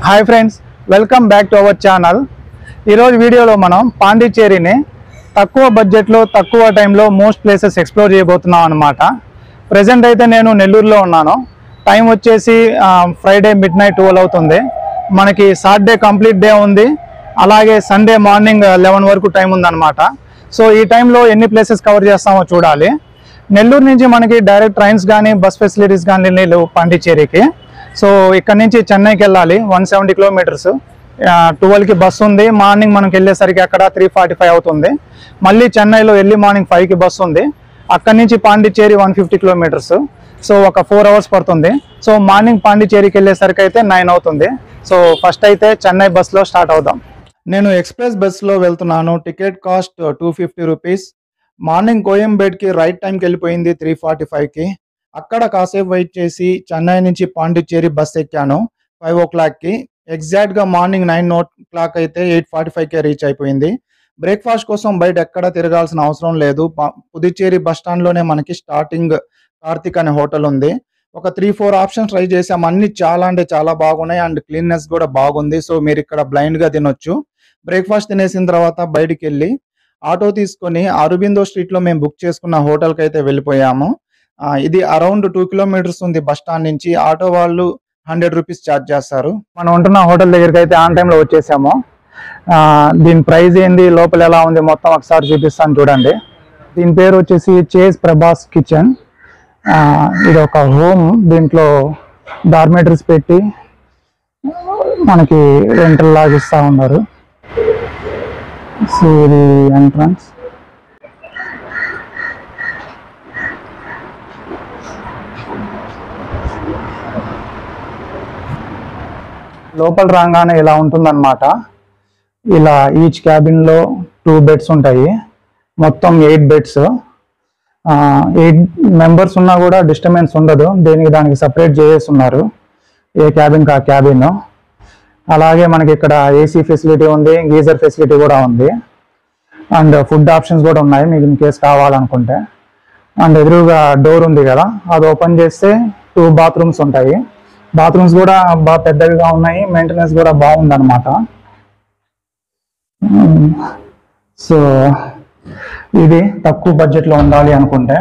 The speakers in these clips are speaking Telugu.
Hi friends, welcome back to our channel. ఈరోజు వీడియోలో మనం పాండిచ్చేరిని తక్కువ బడ్జెట్లో తక్కువ టైంలో మోస్ట్ ప్లేసెస్ ఎక్స్ప్లోర్ చేయబోతున్నాం అన్నమాట. ప్రజెంట్ అయితే నేను నెల్లూరులో ఉన్నాను. టైం వచ్చేసి ఫ్రైడే మిడ్-నైట్ 12 అవుతుంది. మనకి సాటర్డే కంప్లీట్ డే ఉంది, అలాగే సండే మార్నింగ్ 11 వరకు టైం ఉందన్నమాట. సో ఈ టైంలో ఎన్ని ప్లేసెస్ కవర్ చేస్తామో చూడాలి. నెల్లూరు నుంచి మనకి డైరెక్ట్ ట్రైన్స్ కానీ బస్ ఫెసిలిటీస్ కానీ లేవు పాండిచ్చేరికి. సో ఇక్కడ నుంచి చెన్నైకి వెళ్ళాలి, 170 కిలోమీటర్స్. 12కి బస్సు ఉంది. మార్నింగ్ మనకి వెళ్ళేసరికి అక్కడ 3:45 అవుతుంది. మళ్ళీ చెన్నైలో ఎర్లీ మార్నింగ్ 5కి బస్సు ఉంది. అక్కడి నుంచి పాండిచ్చేరి 150 కిలోమీటర్స్. సో ఒక 4 అవర్స్ పడుతుంది. సో మార్నింగ్ పాండిచ్చేరికి వెళ్ళేసరికి అయితే 9 అవుతుంది. సో ఫస్ట్ అయితే చెన్నై బస్సులో స్టార్ట్ అవుదాం. నేను ఎక్స్ప్రెస్ బస్సులో వెళ్తున్నాను. Ticket cost 250 rupees. మార్నింగ్ కోయంబేడ్కి రైట్ టైంకి వెళ్ళిపోయింది 3:45కి. అక్కడ కాసేపు వెయిట్ చేసి చెన్నై నుంచి పాండిచ్చేరి బస్ ఎక్కాను 5 o'clockకి. ఎగ్జాక్ట్గా మార్నింగ్ 9 o'clock అయితే 8:45కే రీచ్ అయిపోయింది. బ్రేక్ఫాస్ట్ కోసం బయట ఎక్కడ తిరగాల్సిన అవసరం లేదు. పుదుచ్చేరి బస్ స్టాండ్లోనే మనకి స్టార్టింగ్ కార్తిక్ అనే హోటల్ ఉంది. ఒక 3-4 ఆప్షన్స్ ట్రై చేసాం. అన్ని చాలా అంటే చాలా బాగున్నాయి అండ్ క్లీన్నెస్ కూడా బాగుంది. సో మీరు ఇక్కడ బ్లైండ్గా తినొచ్చు. బ్రేక్ఫాస్ట్ తినేసిన తర్వాత బయటికి వెళ్ళి ఆటో తీసుకొని అరబిందో స్ట్రీట్లో మేము బుక్ చేసుకున్న హోటల్కి అయితే వెళ్ళిపోయాము. ఇది అరౌండ్ 2 కిలోమీటర్స్ ఉంది బస్ స్టాండ్ నుంచి. ఆటో వాళ్ళు 100 రూపీస్ ఛార్జ్ చేస్తారు. మనం ఉంటున్న హోటల్ దగ్గరికి అయితే ఆన్ టైంలో వచ్చేసాము. దీని ప్రైస్ ఏంది, లోపల ఎలా ఉంది మొత్తం ఒకసారి చూపిస్తాను చూడండి. దీని పేరు వచ్చేసి చేజ్ ప్రభాస్ కిచెన్. ఇది ఒక హోమ్. దీంట్లో డార్మేటరీస్ పెట్టి మనకి రెంటల్ లాగా ఇస్తూ ఉన్నారు. సో ఇది ఎంట్రన్స్. లోపల రాగానే ఇలా ఉంటుందన్నమాట. ఇలా ఈచ్ క్యాబిన్లో 2 బెడ్స్ ఉంటాయి. మొత్తం 8 బెడ్స్. 8 మెంబర్స్ ఉన్నా కూడా డిస్టర్బెన్స్ ఉండదు. దానికి సపరేట్ చేస్తున్నారు, ఏ క్యాబిన్కి ఆ క్యాబిన్. అలాగే మనకి ఇక్కడ ఏసీ ఫెసిలిటీ ఉంది, గీజర్ ఫెసిలిటీ కూడా ఉంది అండ్ ఫుడ్ ఆప్షన్స్ కూడా ఉన్నాయి మీకు ఇన్ కేస్ కావాలనుకుంటే. అండ్ ఎదురుగా డోర్ ఉంది కదా, అది ఓపెన్ చేస్తే 2 బాత్రూమ్స్ ఉంటాయి. బాత్రూమ్స్ కూడా బాగా పెద్దవిగా ఉన్నాయి. మెయింటెనెన్స్ కూడా బాగుందన్నమాట. సో ఇది తక్కువ బడ్జెట్లో ఉండాలి అనుకుంటే.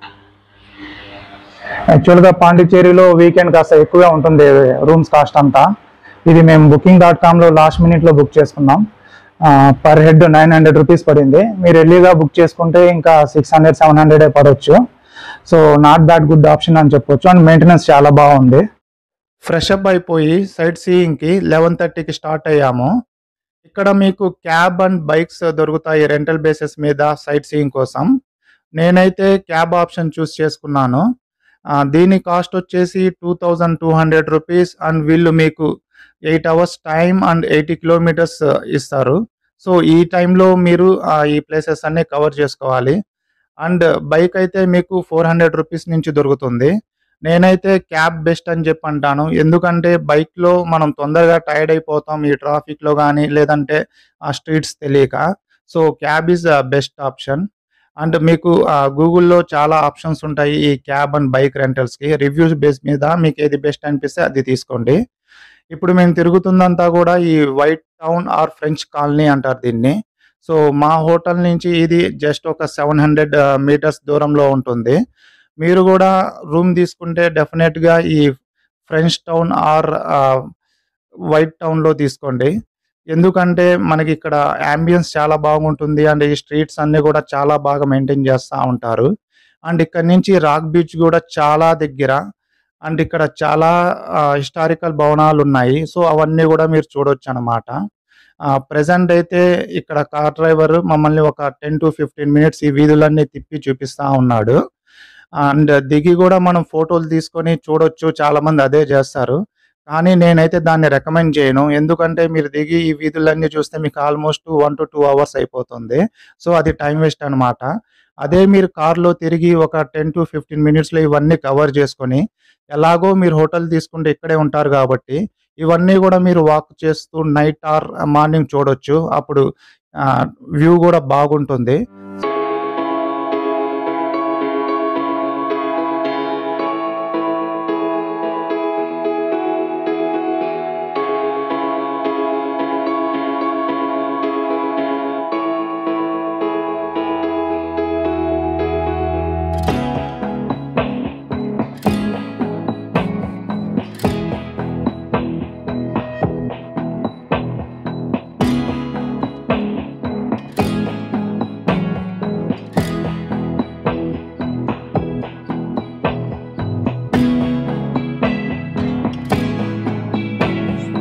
యాక్చువల్గా పాండిచ్చేరిలో వీకెండ్ కాస్త ఎక్కువగా ఉంటుంది రూమ్స్ కాస్ట్ అంతా. ఇది మేము booking.comలో లాస్ట్ మినిట్లో బుక్ చేసుకున్నాం. పర్ హెడ్ 900 రూపీస్ పడింది. మీరు ఎర్లీగా బుక్ చేసుకుంటే ఇంకా 600-700 పడవచ్చు. So not that good option అని చెప్పొచ్చు. అండ్ మెయింటెనెన్స్ చాలా బాగుంది. ఫ్రెష్ అప్ అయిపోయి సైట్ సీయింగ్కి 11:30కి స్టార్ట్ అయ్యాము. ఇక్కడ మీకు క్యాబ్ అండ్ బైక్స్ దొరుకుతాయి రెంటల్ బేసిస్ మీద సైట్ సీయింగ్ కోసం. నేనైతే క్యాబ్ ఆప్షన్ చూస్ చేసుకున్నాను. దీని కాస్ట్ వచ్చేసి 2200 రూపీస్. అండ్ వీళ్ళు మీకు 8 అవర్స్ టైం అండ్ 80 కిలోమీటర్స్ ఇస్తారు. సో ఈ టైంలో మీరు ఈ ప్లేసెస్ అన్నీ కవర్ చేసుకోవాలి. అండ్ బైక్ అయితే మీకు 400 రూపీస్ నుంచి దొరుకుతుంది. నేనైతే క్యాబ్ బెస్ట్ అని చెప్పి అంటాను. ఎందుకంటే బైక్లో మనం తొందరగా టైర్డ్ అయిపోతాం ఈ ట్రాఫిక్లో కానీ, లేదంటే ఆ స్ట్రీట్స్ తెలియక. So cab is best option. And మీకు గూగుల్లో చాలా ఆప్షన్స్ ఉంటాయి ఈ క్యాబ్ అండ్ బైక్ రెంటల్స్కి. రివ్యూస్ బేస్ మీద మీకు ఏది బెస్ట్ అనిపిస్తే అది తీసుకోండి. ఇప్పుడు మేము తిరుగుతుందంతా కూడా ఈ white town or French colony అంటారు దీన్ని. సో మా హోటల్ నుంచి ఇది జస్ట్ ఒక 700 మీటర్స్ దూరంలో ఉంటుంది. మీరు కూడా రూమ్ తీసుకుంటే డెఫినెట్గా ఈ ఫ్రెంచ్ టౌన్ ఆర్ వైట్ టౌన్లో తీసుకోండి. ఎందుకంటే మనకి ఇక్కడ యాంబియన్స్ చాలా బాగుంటుంది అండ్ ఈ స్ట్రీట్స్ అన్నీ కూడా చాలా బాగా మెయింటైన్ చేస్తూ ఉంటారు. అండ్ ఇక్కడ నుంచి రాక్ బీచ్ కూడా చాలా దగ్గర. అండ్ ఇక్కడ చాలా హిస్టారికల్ భవనాలు ఉన్నాయి. సో అవన్నీ కూడా మీరు చూడొచ్చు అన్నమాట. ప్రజెంట్ అయితే ఇక్కడ కార్ డ్రైవర్ మమ్మల్ని ఒక 10-15 మినిట్స్ ఈ వీధులన్నీ తిప్పి చూపిస్తూ ఉన్నాడు. అండ్ దిగి కూడా మనం ఫోటోలు తీసుకొని చూడొచ్చు. చాలామంది అదే చేస్తారు, కానీ నేనైతే దాన్ని రికమెండ్ చేయను. ఎందుకంటే మీరు దిగి ఈ వీధులన్నీ చూస్తే మీకు ఆల్మోస్ట్ 1 to 2 అవర్స్ అయిపోతుంది. సో అది టైం వేస్ట్ అనమాట. అదే మీరు కార్లో తిరిగి ఒక 10-15 మినిట్స్లో ఇవన్నీ కవర్ చేసుకొని, ఎలాగో మీరు హోటల్ తీసుకుంటే ఇక్కడే ఉంటారు కాబట్టి ఇవన్నీ కూడా మీరు వాక్ చేస్తూ నైట్ ఆర్ మార్నింగ్ చూడొచ్చు. అప్పుడు వ్యూ కూడా బాగుంటుంది.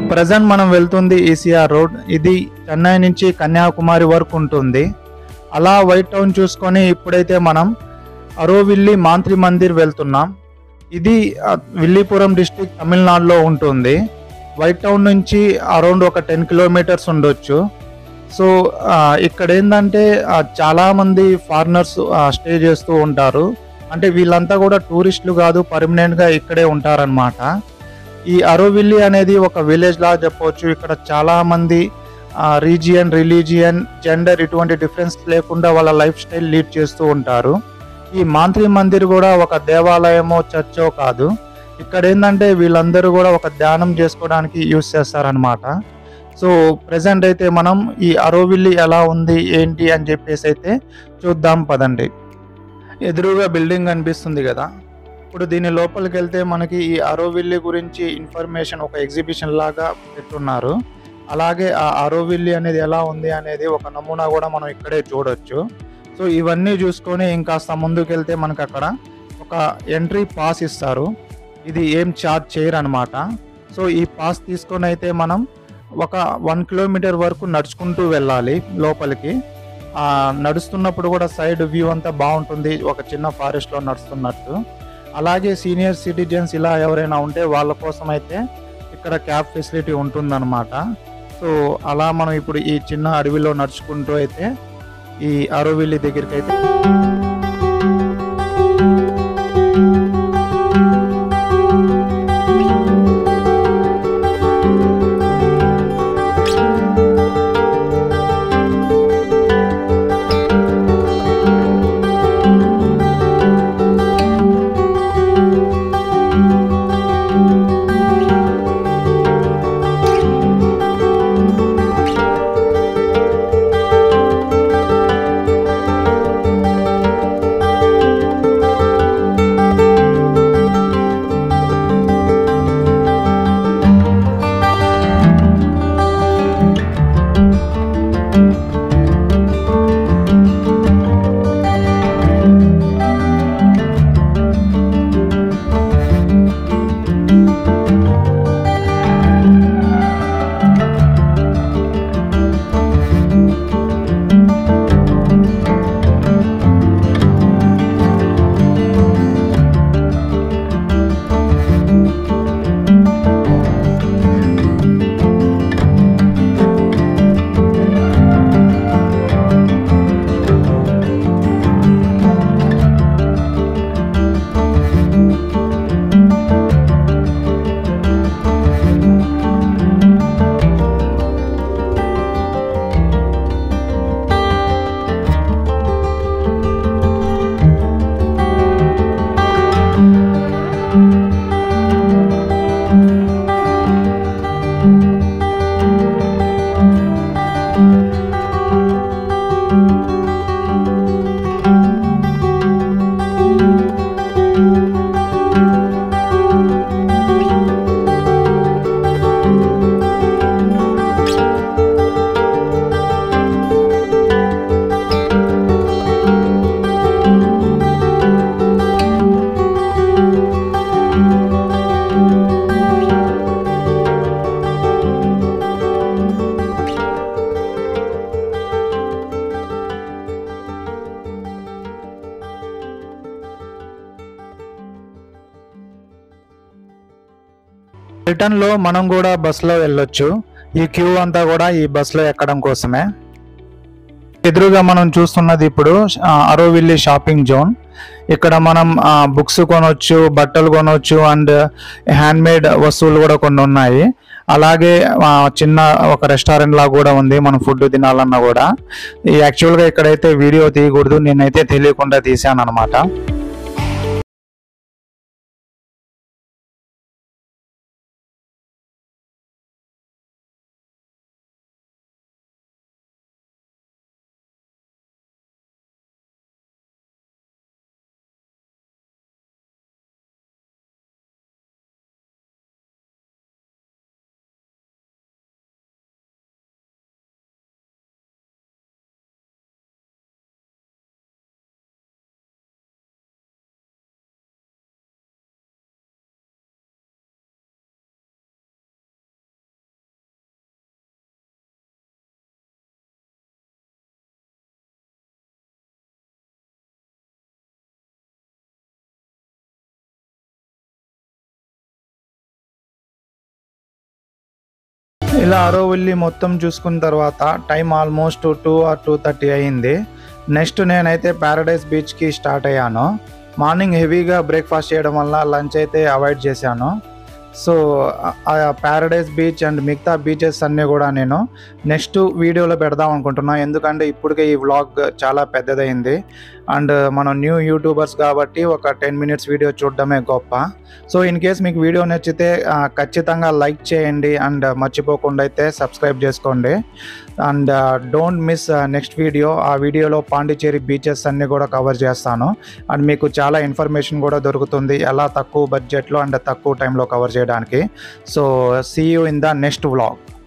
ప్రజెంట్ మనం వెళ్తుంది ఈసీఆర్ రోడ్. ఇది చెన్నై నుంచి కన్యాకుమారి వరకు ఉంటుంది. అలా వైట్ టౌన్ చూసుకొని ఇప్పుడైతే మనం అరోవిల్లి మాంత్రి మందిర్ వెళ్తున్నాం. ఇది విల్లీపురం డిస్ట్రిక్ట్ తమిళనాడులో ఉంటుంది. వైట్ టౌన్ నుంచి అరౌండ్ ఒక 10 కిలోమీటర్స్ ఉండొచ్చు. సో ఇక్కడ ఏంటంటే చాలామంది ఫారినర్స్ స్టే చేస్తూ ఉంటారు. అంటే వీళ్ళంతా కూడా టూరిస్టులు కాదు, పర్మనెంట్గా ఇక్కడే ఉంటారనమాట. ఈ అరోవిల్లి అనేది ఒక విలేజ్ లాగా చెప్పవచ్చు. ఇక్కడ చాలామంది రీజియన్, రిలీజియన్, జెండర్ ఇటువంటి డిఫరెన్స్ లేకుండా వాళ్ళ లైఫ్ స్టైల్ లీడ్ చేస్తూ ఉంటారు. ఈ మాంత్రి మందిర్ కూడా ఒక దేవాలయమో చర్చో కాదు. ఇక్కడ ఏంటంటే వీళ్ళందరూ కూడా ఒక ధ్యానం చేసుకోవడానికి యూజ్ చేస్తారనమాట. సో ప్రెసెంట్ అయితే మనం ఈ అరోవిల్లి ఎలా ఉంది ఏంటి అని చెప్పేసి అయితే చూద్దాం పదండి. ఎదురుగా బిల్డింగ్ కనిపిస్తుంది కదా. ఇప్పుడు దీని లోపలికి వెళ్తే మనకి ఈ అరోవిల్లి గురించి ఇన్ఫర్మేషన్ ఒక ఎగ్జిబిషన్ లాగా పెట్టున్నారు. అలాగే ఆ అరోవిల్లి అనేది ఎలా ఉంది అనేది ఒక నమూనా కూడా మనం ఇక్కడే చూడొచ్చు. సో ఇవన్నీ చూసుకొని ఇంకాస్త ముందుకు వెళ్తే మనకు అక్కడ ఒక ఎంట్రీ పాస్ ఇస్తారు. ఇది ఏం ఛార్జ్ చేయరు అనమాట. సో ఈ పాస్ తీసుకొని అయితే మనం ఒక 1 కిలోమీటర్ వరకు నడుచుకుంటూ వెళ్ళాలి లోపలికి. నడుస్తున్నప్పుడు కూడా సైడ్ వ్యూ అంతా బాగుంటుంది, ఒక చిన్న ఫారెస్ట్లో నడుస్తున్నట్టు. అలాగే సీనియర్ సిటిజన్స్ ఇలా ఎవరైనా ఉంటే వాళ్ళ కోసం అయితే ఇక్కడ క్యాబ్ ఫెసిలిటీ ఉంటుందన్నమాట. సో అలా మనం ఇప్పుడు ఈ చిన్న అడవిలో నడుచుకుంటూ అయితే ఈ అరోవిల్లి దగ్గరికి అయితే రిటర్న్ లో మనం కూడా బస్సులో వెళ్ళొచ్చు. ఈ క్యూ అంతా కూడా ఈ బస్సులో ఎక్కడం కోసమే. ఎదురుగా మనం చూస్తున్నది ఇప్పుడు అరోవిల్లి షాపింగ్ జోన్. ఇక్కడ మనం బుక్స్ కొనవచ్చు, బట్టలు కొనవచ్చు అండ్ హ్యాండ్మేడ్ వస్తువులు కూడా కొన్ని ఉన్నాయి. అలాగే చిన్న ఒక రెస్టారెంట్ లాగా కూడా ఉంది మనం ఫుడ్ తినాలన్నా కూడా. యాక్చువల్గా ఇక్కడైతే వీడియో తీయకూడదు, నేనైతే తెలియకుండా తీసాను అనమాట. ఇలా ఆరోవిల్లి మొత్తం చూసుకున్న తర్వాత టైం ఆల్మోస్ట్ 2 or 2:30 అయింది. నెక్స్ట్ నేనైతే ప్యారడైజ్ బీచ్కి స్టార్ట్ అయ్యాను. మార్నింగ్ హెవీగా బ్రేక్ఫాస్ట్ చేయడం వల్ల లంచ్ అయితే అవాయిడ్ చేశాను. సో ఆ ప్యారడైజ్ బీచ్ అండ్ మిగతా బీచెస్ అన్నీ కూడా నేను నెక్స్ట్ వీడియోలో పెడదాం అనుకుంటున్నాను. ఎందుకంటే ఇప్పటికే ఈ వ్లాగ్ చాలా పెద్దదైంది అండ్ మనం న్యూ యూట్యూబర్స్ కాబట్టి ఒక 10 minutes వీడియో చూడడమే గొప్ప. సో ఇన్ కేస్ మీకు వీడియో నచ్చితే ఖచ్చితంగా లైక్ చేయండి అండ్ మర్చిపోకుండా అయితే సబ్స్క్రైబ్ చేసుకోండి. And don't miss next video. ఆ వీడియోలో పాండిచ్చేరి బీచెస్ అన్నీ కూడా కవర్ చేస్తాను అండ్ మీకు చాలా ఇన్ఫర్మేషన్ కూడా దొరుకుతుంది ఎలా తక్కువ బడ్జెట్లో అండ్ తక్కువ టైంలో కవర్ చేయడానికి. So see you in the next vlog.